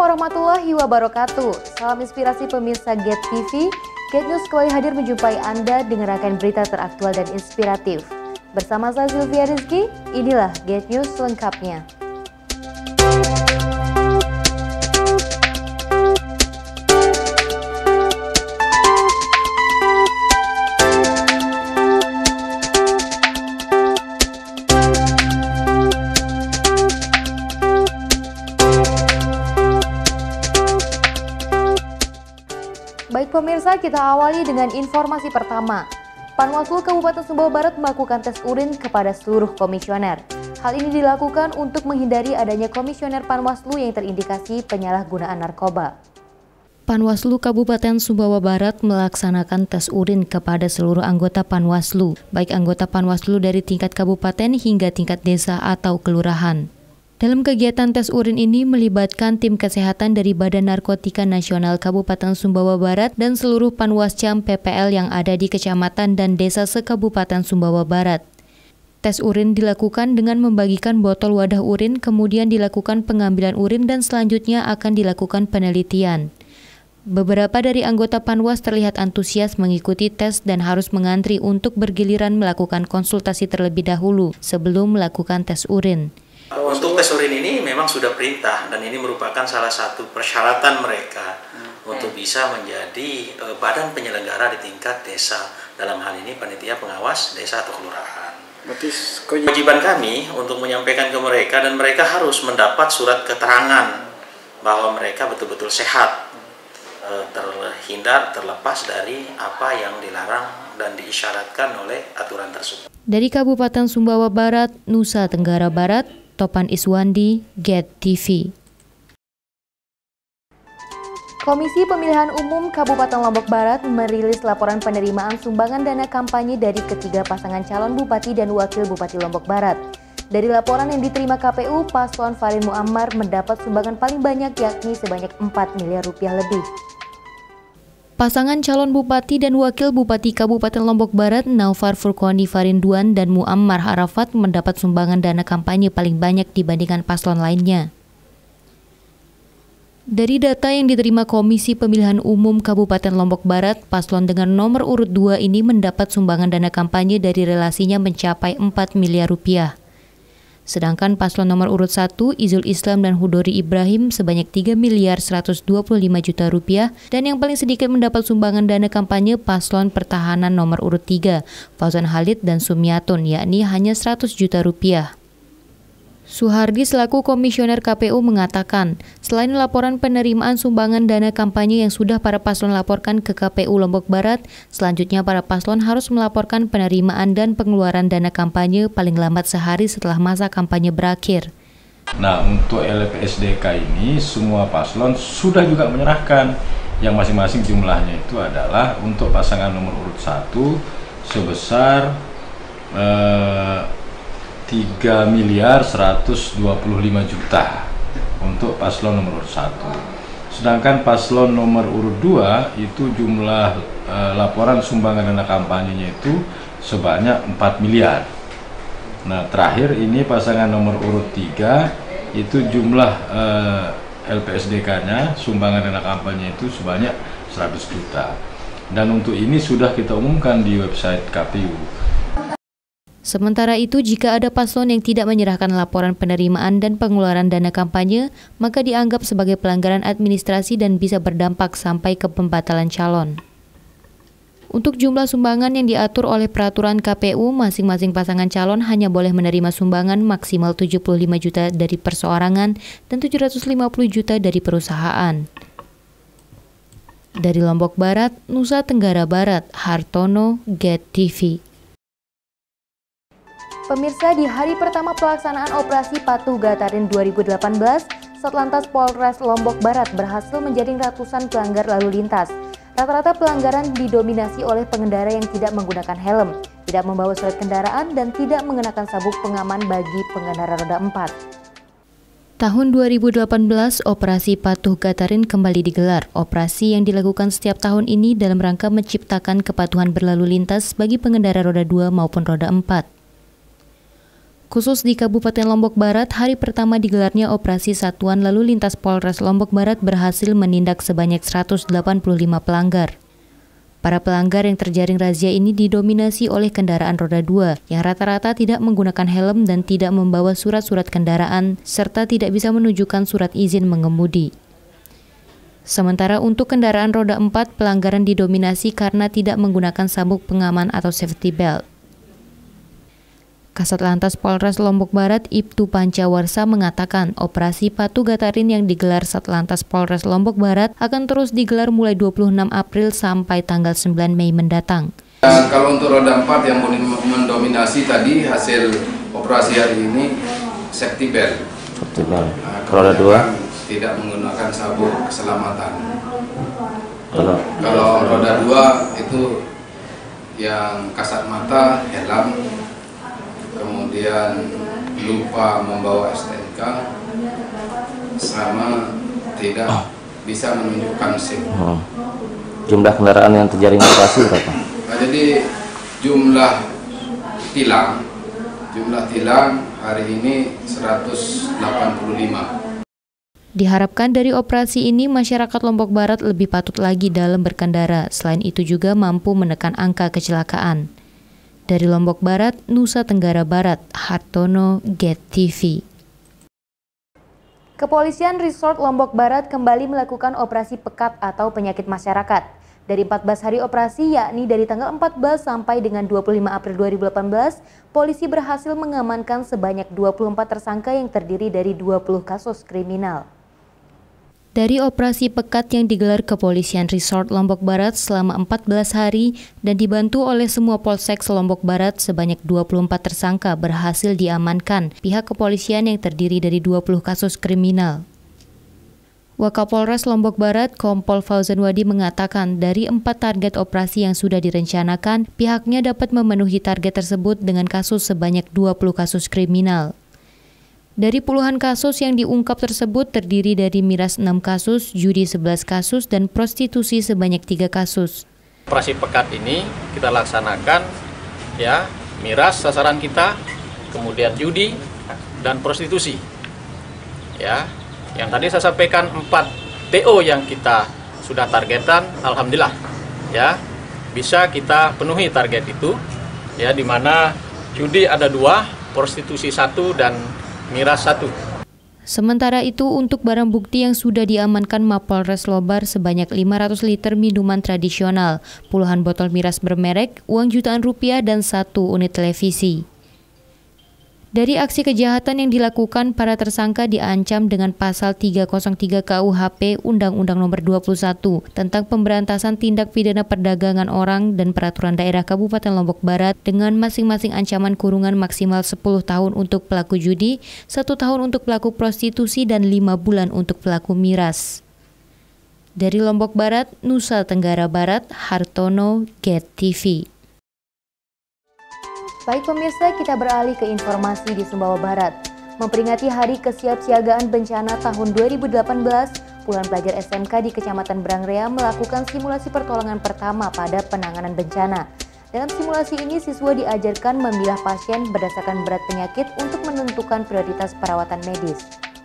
warahmatullahi wabarakatuh. Salam inspirasi pemirsa GET TV. GET News kembali hadir menjumpai Anda dengan rangkaian berita teraktual dan inspiratif. Bersama saya Sylvia Rizky, inilah GET News selengkapnya. Baik pemirsa, kita awali dengan informasi pertama. Panwaslu Kabupaten Sumbawa Barat melakukan tes urin kepada seluruh komisioner. Hal ini dilakukan untuk menghindari adanya komisioner Panwaslu yang terindikasi penyalahgunaan narkoba. Panwaslu Kabupaten Sumbawa Barat melaksanakan tes urin kepada seluruh anggota Panwaslu, baik anggota Panwaslu dari tingkat kabupaten hingga tingkat desa atau kelurahan. Dalam kegiatan tes urin ini melibatkan tim kesehatan dari Badan Narkotika Nasional Kabupaten Sumbawa Barat dan seluruh Panwascam PPL yang ada di kecamatan dan desa se-Kabupaten Sumbawa Barat. Tes urin dilakukan dengan membagikan botol wadah urin, kemudian dilakukan pengambilan urin dan selanjutnya akan dilakukan penelitian. Beberapa dari anggota Panwas terlihat antusias mengikuti tes dan harus mengantri untuk bergiliran melakukan konsultasi terlebih dahulu sebelum melakukan tes urin. Untuk tes urin ini memang sudah perintah dan ini merupakan salah satu persyaratan mereka untuk bisa menjadi badan penyelenggara di tingkat desa. Dalam hal ini panitia pengawas desa atau kelurahan. Kewajiban kami untuk menyampaikan ke mereka dan mereka harus mendapat surat keterangan bahwa mereka betul-betul sehat, terhindar, terlepas dari apa yang dilarang dan diisyaratkan oleh aturan tersebut. Dari Kabupaten Sumbawa Barat, Nusa Tenggara Barat, Topan Iswandi, GET TV. Komisi Pemilihan Umum Kabupaten Lombok Barat merilis laporan penerimaan sumbangan dana kampanye dari ketiga pasangan calon Bupati dan Wakil Bupati Lombok Barat. Dari laporan yang diterima KPU, Paslon Farin Muammar mendapat sumbangan paling banyak yakni sebanyak 4 miliar rupiah lebih. Pasangan calon Bupati dan Wakil Bupati Kabupaten Lombok Barat, Naufar Furqoni Farinduan dan Muammar Arafat mendapat sumbangan dana kampanye paling banyak dibandingkan paslon lainnya. Dari data yang diterima Komisi Pemilihan Umum Kabupaten Lombok Barat, paslon dengan nomor urut 2 ini mendapat sumbangan dana kampanye dari relasinya mencapai 4 miliar rupiah. Sedangkan paslon nomor urut 1, Izul Islam dan Hudori Ibrahim sebanyak 3 miliar 125 juta rupiah dan yang paling sedikit mendapat sumbangan dana kampanye paslon pertahanan nomor urut 3, Fauzan Halid dan Sumiatun yakni hanya 100 juta rupiah. Suhardi selaku komisioner KPU mengatakan, selain laporan penerimaan sumbangan dana kampanye yang sudah para paslon laporkan ke KPU Lombok Barat, selanjutnya para paslon harus melaporkan penerimaan dan pengeluaran dana kampanye paling lambat sehari setelah masa kampanye berakhir. Nah, untuk LPSDK ini semua paslon sudah juga menyerahkan yang masing-masing jumlahnya itu adalah untuk pasangan nomor urut 1 sebesar 3 miliar 125 juta untuk paslon nomor urut 1. Sedangkan paslon nomor urut 2 itu jumlah laporan sumbangan dana kampanyenya itu sebanyak 4 miliar. Nah, terakhir ini pasangan nomor urut 3 itu jumlah LPSDK-nya sumbangan dana kampanye itu sebanyak 100 juta. Dan untuk ini sudah kita umumkan di website KPU. Sementara itu, jika ada paslon yang tidak menyerahkan laporan penerimaan dan pengeluaran dana kampanye, maka dianggap sebagai pelanggaran administrasi dan bisa berdampak sampai ke pembatalan calon. Untuk jumlah sumbangan yang diatur oleh peraturan KPU, masing-masing pasangan calon hanya boleh menerima sumbangan maksimal 75 juta dari perseorangan dan 750 juta dari perusahaan. Dari Lombok Barat, Nusa Tenggara Barat, Hartono, GET TV. Pemirsa, di hari pertama pelaksanaan operasi Patuh Gatarin 2018, Satlantas Polres Lombok Barat berhasil menjaring ratusan pelanggar lalu lintas. Rata-rata pelanggaran didominasi oleh pengendara yang tidak menggunakan helm, tidak membawa surat kendaraan, dan tidak mengenakan sabuk pengaman bagi pengendara roda 4. Tahun 2018, Operasi Patuh Gatarin kembali digelar. Operasi yang dilakukan setiap tahun ini dalam rangka menciptakan kepatuhan berlalu lintas bagi pengendara roda 2 maupun roda 4. Khusus di Kabupaten Lombok Barat, hari pertama digelarnya operasi Satuan Lalu Lintas Polres Lombok Barat berhasil menindak sebanyak 185 pelanggar. Para pelanggar yang terjaring razia ini didominasi oleh kendaraan roda 2 yang rata-rata tidak menggunakan helm dan tidak membawa surat-surat kendaraan serta tidak bisa menunjukkan surat izin mengemudi. Sementara untuk kendaraan roda 4, pelanggaran didominasi karena tidak menggunakan sabuk pengaman atau safety belt. Kasat Lantas Polres Lombok Barat Ibtu Pancawarsa mengatakan operasi Patu Gatarin yang digelar Satlantas Polres Lombok Barat akan terus digelar mulai 26 April sampai tanggal 9 Mei mendatang. Kalau untuk roda 4 yang mendominasi tadi hasil operasi hari ini safety belt. Roda 2 tidak menggunakan sabuk keselamatan. Kalau roda 2 itu yang kasat mata, helm, kemudian lupa membawa STNK, sama tidak bisa menunjukkan SIM. Jumlah kendaraan yang terjaring operasi berapa? Nah, jadi jumlah tilang hari ini 185. Diharapkan dari operasi ini masyarakat Lombok Barat lebih patut lagi dalam berkendara. Selain itu juga mampu menekan angka kecelakaan. Dari Lombok Barat, Nusa Tenggara Barat, Hartono, Get TV. Kepolisian Resort Lombok Barat kembali melakukan operasi pekat atau penyakit masyarakat. Dari 14 hari operasi, yakni dari tanggal 14 sampai dengan 25 April 2018, polisi berhasil mengamankan sebanyak 24 tersangka yang terdiri dari 20 kasus kriminal. Dari operasi pekat yang digelar Kepolisian Resort Lombok Barat selama 14 hari dan dibantu oleh semua polsek Lombok Barat, sebanyak 24 tersangka berhasil diamankan pihak kepolisian yang terdiri dari 20 kasus kriminal. Wakapolres Lombok Barat Kompol Fauzan Wadi mengatakan dari 4 target operasi yang sudah direncanakan, pihaknya dapat memenuhi target tersebut dengan kasus sebanyak 20 kasus kriminal. Dari puluhan kasus yang diungkap tersebut terdiri dari miras 6 kasus, judi 11 kasus, dan prostitusi sebanyak 3 kasus. Operasi pekat ini kita laksanakan ya, miras sasaran kita, kemudian judi dan prostitusi. Ya, yang tadi saya sampaikan 4 PO yang kita sudah targetan, alhamdulillah ya bisa kita penuhi target itu. Ya, di mana judi ada 2, prostitusi 1 dan miras 1. Sementara itu, untuk barang bukti yang sudah diamankan Mapolres Lobar sebanyak 500 liter minuman tradisional, puluhan botol miras bermerek, uang jutaan rupiah, dan 1 unit televisi. Dari aksi kejahatan yang dilakukan, para tersangka diancam dengan pasal 303 KUHP Undang-Undang Nomor 21 tentang pemberantasan tindak pidana perdagangan orang dan Peraturan Daerah Kabupaten Lombok Barat dengan masing-masing ancaman kurungan maksimal 10 tahun untuk pelaku judi, 1 tahun untuk pelaku prostitusi, dan 5 bulan untuk pelaku miras. Dari Lombok Barat, Nusa Tenggara Barat, Hartono, Get TV. Baik pemirsa, kita beralih ke informasi di Sumbawa Barat. Memperingati Hari Kesiapsiagaan Bencana tahun 2018, puluhan pelajar SMK di Kecamatan Brangrea melakukan simulasi pertolongan pertama pada penanganan bencana. Dalam simulasi ini, siswa diajarkan memilah pasien berdasarkan berat penyakit untuk menentukan prioritas perawatan medis.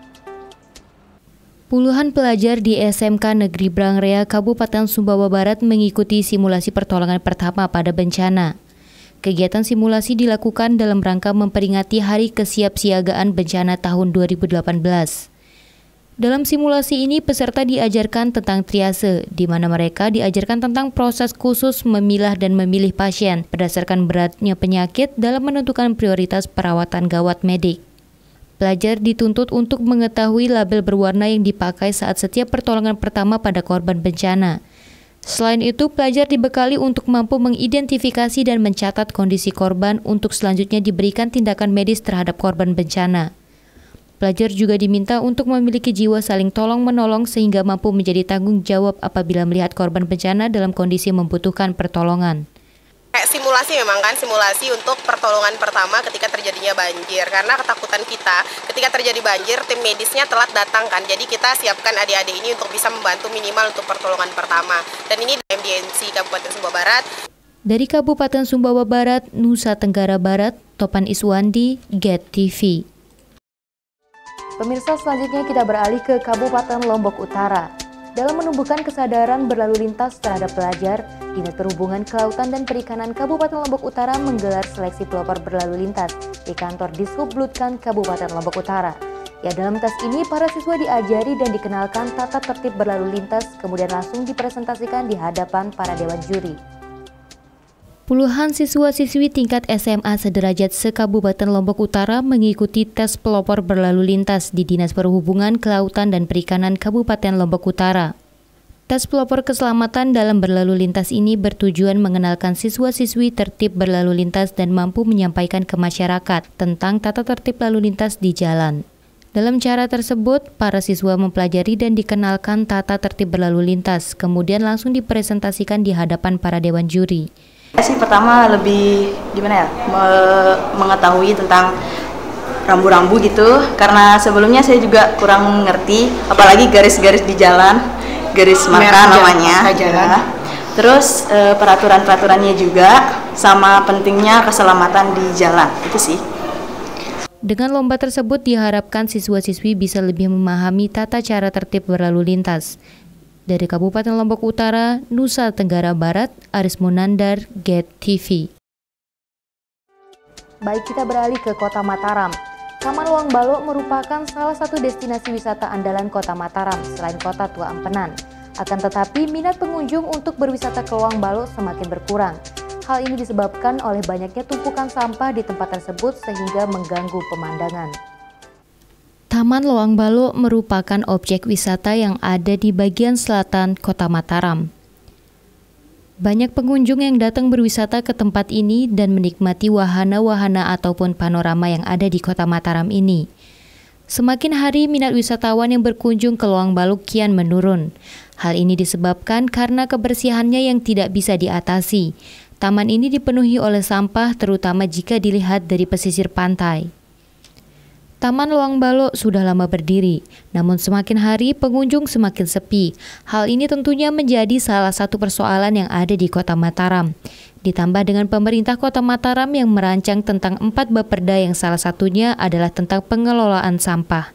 Puluhan pelajar di SMK Negeri Brangrea, Kabupaten Sumbawa Barat mengikuti simulasi pertolongan pertama pada bencana. Kegiatan simulasi dilakukan dalam rangka memperingati Hari Kesiapsiagaan Bencana tahun 2018. Dalam simulasi ini, peserta diajarkan tentang triase, di mana mereka diajarkan tentang proses khusus memilah dan memilih pasien berdasarkan beratnya penyakit dalam menentukan prioritas perawatan gawat medik. Pelajar dituntut untuk mengetahui label berwarna yang dipakai saat setiap pertolongan pertama pada korban bencana. Selain itu, pelajar dibekali untuk mampu mengidentifikasi dan mencatat kondisi korban untuk selanjutnya diberikan tindakan medis terhadap korban bencana. Pelajar juga diminta untuk memiliki jiwa saling tolong-menolong sehingga mampu menjadi tanggung jawab apabila melihat korban bencana dalam kondisi membutuhkan pertolongan. Simulasi memang kan, simulasi untuk pertolongan pertama ketika terjadinya banjir. Karena ketakutan kita ketika terjadi banjir, tim medisnya telat datang kan. Jadi kita siapkan adik-adik ini untuk bisa membantu minimal untuk pertolongan pertama. Dan ini MDNC Kabupaten Sumbawa Barat. Dari Kabupaten Sumbawa Barat, Nusa Tenggara Barat, Topan Iswandi, GET TV. Pemirsa, selanjutnya kita beralih ke Kabupaten Lombok Utara. Dalam menumbuhkan kesadaran berlalu lintas terhadap pelajar, Dinas Perhubungan Kelautan dan Perikanan Kabupaten Lombok Utara menggelar seleksi pelopor berlalu lintas di kantor Dishub-Bludkan Kabupaten Lombok Utara. Ya, dalam tes ini para siswa diajari dan dikenalkan tata tertib berlalu lintas, kemudian langsung dipresentasikan di hadapan para dewan juri. Puluhan siswa-siswi tingkat SMA sederajat se-Kabupaten Lombok Utara mengikuti tes pelopor berlalu lintas di Dinas Perhubungan Kelautan dan Perikanan Kabupaten Lombok Utara. Tes pelopor keselamatan dalam berlalu lintas ini bertujuan mengenalkan siswa-siswi tertib berlalu lintas dan mampu menyampaikan ke masyarakat tentang tata tertib lalu lintas di jalan. Dalam cara tersebut, para siswa mempelajari dan dikenalkan tata tertib berlalu lintas, kemudian langsung dipresentasikan di hadapan para dewan juri. Pertama lebih mengetahui tentang rambu-rambu gitu, karena sebelumnya saya juga kurang ngerti, apalagi garis-garis di jalan, garis marka namanya. Terus peraturan-peraturannya juga, sama pentingnya keselamatan di jalan, itu sih. Dengan lomba tersebut diharapkan siswa-siswi bisa lebih memahami tata cara tertib berlalu lintas. Dari Kabupaten Lombok Utara, Nusa Tenggara Barat, Aris Munandar, GET TV. Baik, kita beralih ke Kota Mataram. Taman Luang Balo merupakan salah satu destinasi wisata andalan Kota Mataram selain Kota Tua Ampenan. Akan tetapi, minat pengunjung untuk berwisata ke Luang Balo semakin berkurang. Hal ini disebabkan oleh banyaknya tumpukan sampah di tempat tersebut sehingga mengganggu pemandangan. Taman Luang Balo merupakan objek wisata yang ada di bagian selatan Kota Mataram. Banyak pengunjung yang datang berwisata ke tempat ini dan menikmati wahana-wahana ataupun panorama yang ada di Kota Mataram ini. Semakin hari minat wisatawan yang berkunjung ke Luang Balo kian menurun. Hal ini disebabkan karena kebersihannya yang tidak bisa diatasi. Taman ini dipenuhi oleh sampah terutama jika dilihat dari pesisir pantai. Taman Luang Balo sudah lama berdiri, namun semakin hari pengunjung semakin sepi. Hal ini tentunya menjadi salah satu persoalan yang ada di Kota Mataram. Ditambah dengan pemerintah Kota Mataram yang merancang tentang 4 Bapperda yang salah satunya adalah tentang pengelolaan sampah.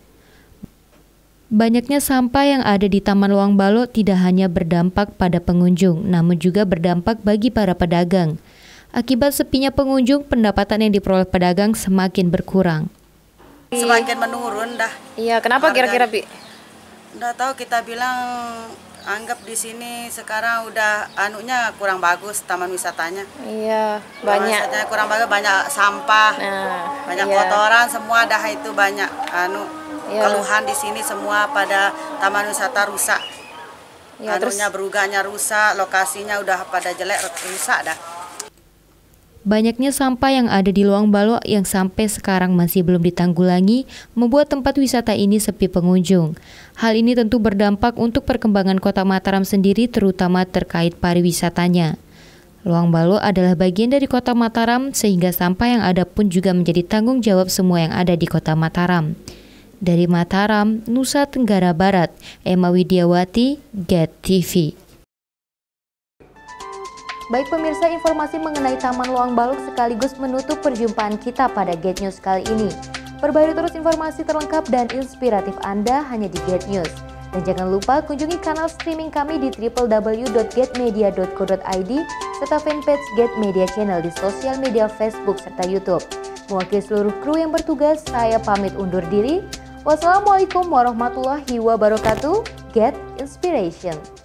Banyaknya sampah yang ada di Taman Luang Balo tidak hanya berdampak pada pengunjung, namun juga berdampak bagi para pedagang. Akibat sepinya pengunjung, pendapatan yang diperoleh pedagang semakin berkurang. Semakin menurun dah. Iya, kenapa kira-kira, Bi? Udah tahu, kita bilang anggap di sini sekarang udah anunya kurang bagus, taman wisatanya. Iya, banyak. Wisatanya kurang bagus, banyak sampah, banyak kotoran, semua dah itu banyak keluhan di sini, semua pada taman wisata rusak. Ya, berugahnya rusak, lokasinya udah pada jelek, rusak dah. Banyaknya sampah yang ada di Luang Balo yang sampai sekarang masih belum ditanggulangi membuat tempat wisata ini sepi pengunjung. Hal ini tentu berdampak untuk perkembangan Kota Mataram sendiri, terutama terkait pariwisatanya. Luang Balo adalah bagian dari Kota Mataram sehingga sampah yang ada pun juga menjadi tanggung jawab semua yang ada di Kota Mataram. Dari Mataram, Nusa Tenggara Barat, Emma Widiawati, GET TV. Baik pemirsa, informasi mengenai Taman Luang Balo sekaligus menutup perjumpaan kita pada GET News kali ini. Perbarui terus informasi terlengkap dan inspiratif Anda hanya di GET News. Dan jangan lupa kunjungi kanal streaming kami di www.getmedia.co.id serta fanpage GET Media Channel di sosial media Facebook serta YouTube. Mewakili seluruh kru yang bertugas, saya pamit undur diri. Wassalamualaikum warahmatullahi wabarakatuh. GET Inspiration.